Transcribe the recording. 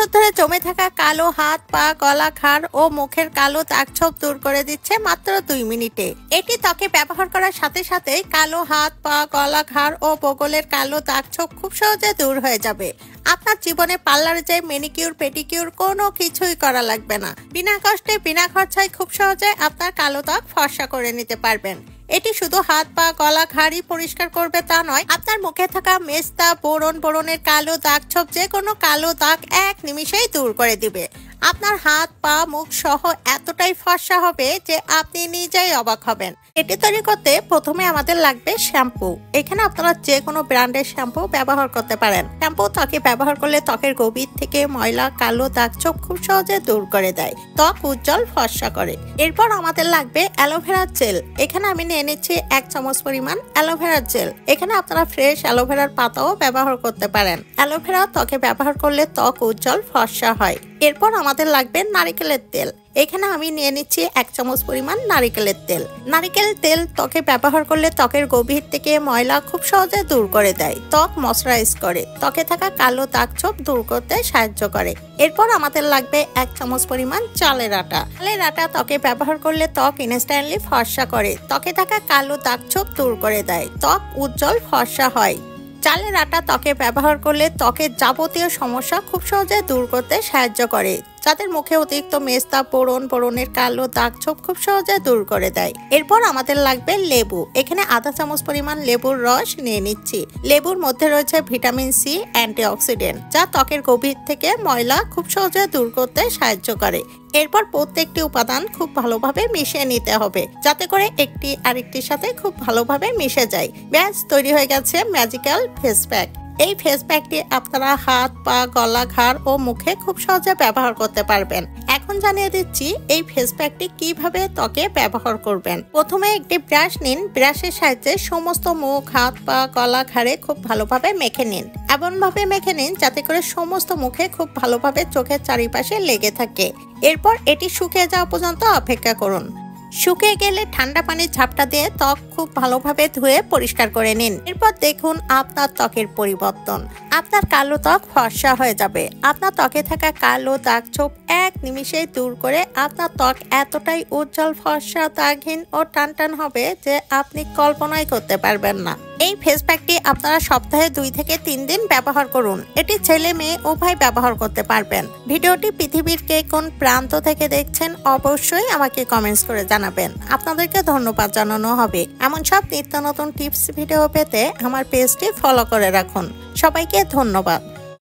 ধরে জমে থাকা কালো হাত, পা, গলা, ঘাড় ও মুখের কালো দাগ ছোপ দূর করে দিচ্ছে মাত্র 2 মিনিটে। এটি ত্বকে ব্যবহার করার সাথে সাথে কালো হাত, পা, গলা, ঘাড় ও বগলের কালো দাগ ছোপ খুব সহজে দূর হয়ে যাবে। আপনার জীবনে পার্লারে যে ম্যানিকিউর, পেডিকিউর কোনো কিছুই করা লাগবে না। বিনা কষ্টে, বিনা খরচায় খুব সহজে আপনার কালো দাগ ফর্সা করে নিতে পারবেন। এটি শুধু হাত, পা, গলা, ঘাড়ই পরিষ্কার করবে তা নয়, আপনার মুখে থাকা মেস্তা, ব্রণের কালো দাগ ছোপ যে কোনো কালো দাগ এক নিমিষেই দূর করে দিবে। আপনার হাত, পা, মুখ সহ এতটাই ফর্সা হবে যে আপনি নিজেই অবাক হবেন। এটি তৈরি করতে প্রথমে আমাদের লাগবে শ্যাম্পু। এখানে আপনারা যে কোনো ব্র্যান্ডের শ্যাম্পু ব্যবহার করতে পারেন। শ্যাম্পু ত্বকে ব্যবহার করলে ত্বকের গভীর থেকে ময়লা, কালো দাগ ছোপ খুব সহজে দূর করে দেয়, ত্বক উজ্জ্বল ফর্সা করে। এরপর আমাদের লাগবে অ্যালোভেরা জেল। এখানে আমি নিয়ে নিচ্ছি 1 চামচ পরিমাণ অ্যালোভেরা জেল। এখানে আপনারা ফ্রেশ অ্যালোভেরার পাতাও ব্যবহার করতে পারেন। অ্যালোভেরা ত্বকে ব্যবহার করলে ত্বক উজ্জ্বল ফর্সা হয়। এরপর আমাদের লাগবে নারিকেলের তেল। এখানে আমি নিয়ে নিচ্ছি 1 চামচ পরিমাণ নারিকেলের তেল। নারিকেল তেল ত্বকে ব্যবহার করলে ত্বকের গভীর থেকে ময়লা খুব সহজে দূর করে দেয়, ত্বক ময়শ্চারাইজ করে, ত্বকে থাকা কালো দাগ ছোপ দূর করতে সাহায্য করে। এরপর আমাদের লাগবে 1 চামচ পরিমাণ চালের আটা। চালের আটা ত্বকে ব্যবহার করলে ত্বক ইনস্ট্যান্টলি ফর্সা করে, ত্বকে থাকা কালো দাগ ছোপ দূর করে দেয়, ত্বক উজ্জ্বল ফর্সা হয়। চালের আটা ত্বকে ব্যবহার করলে ত্বকের যাবতীয় সমস্যা খুব সহজে দূর করতে সাহায্য করে। যাদের মুখে অতিরিক্ত মেস্তা, ব্রণের কালো দাগ ছোপ খুব সহজে দূর করে দেয়। এরপর আমাদের লাগবে লেবু। এখানে আধা চামচ পরিমাণ লেবুর রস নিয়ে নিচ্ছি। লেবুর মধ্যে রয়েছে ভিটামিন সি, অ্যান্টিঅক্সিডেন্ট, যা ত্বকের গভীর থেকে ময়লা খুব সহজে দূর করতে সাহায্য করে। এরপর প্রত্যেকটি উপাদান খুব ভালোভাবে মিশিয়ে নিতে হবে, যাতে করে একটি আরেকটির সাথে খুব ভালোভাবে মিশে যায়। ব্যাস তৈরি হয়ে গেছে ম্যাজিক্যাল ফেস প্যাক। এই ফেস প্যাকটি আপনারা হাত, পা, গলা, ঘাড় ও মুখে খুব সহজে ব্যবহার করতে পারবেন। এখন জানিয়ে দিচ্ছি এই ফেস প্যাকটি কিভাবে ত্বকে ব্যবহার করবেন। প্রথমে একটি ব্রাশ নিন। ব্রাশের সাহায্যে সমস্ত মুখ, হাত, পা, গলা, ঘাড়ে খুব ভালোভাবে মেখে নিন। এমনভাবে মেখে নিন যাতে করে সমস্ত মুখে খুব ভালোভাবে চোখের চারিপাশে লেগে থাকে। এরপর এটি শুকিয়ে যাওয়া পর্যন্ত অপেক্ষা করুন। শুকিয়ে গেলে ঠান্ডা পানির ঝাপটা দিয়ে ত্বক খুব ভালোভাবে ধুয়ে পরিষ্কার করে নিন। এরপর দেখুন আপনার ত্বকের পরিবর্তন। আপনার কালো ত্বক ফর্সা হয়ে যাবে। আপনার ত্বকে থাকা কালো দাগ ছোপ এক নিমিষেই দূর করে আপনার ত্বক এতটাই উজ্জ্বল, ফর্সা, দাগহীন ও টানটান হবে যে আপনি কল্পনাই করতে পারবেন না। এই ফেস প্যাকটি আপনারা সপ্তাহে 2 থেকে 3 দিন ব্যবহার করুন। এটি ছেলে মেয়ে উভয় ব্যবহার করতে পারবেন। ভিডিওটি পৃথিবীর কে কোন প্রান্ত থেকে দেখছেন অবশ্যই আমাকে কমেন্টস করে জানাবেন। আপনাদেরকে ধন্যবাদ জানানো হবে। এমন সব নিত্য নতুন টিপস ভিডিও পেতে আমার পেজটি ফলো করে রাখুন। সবাইকে ধন্যবাদ।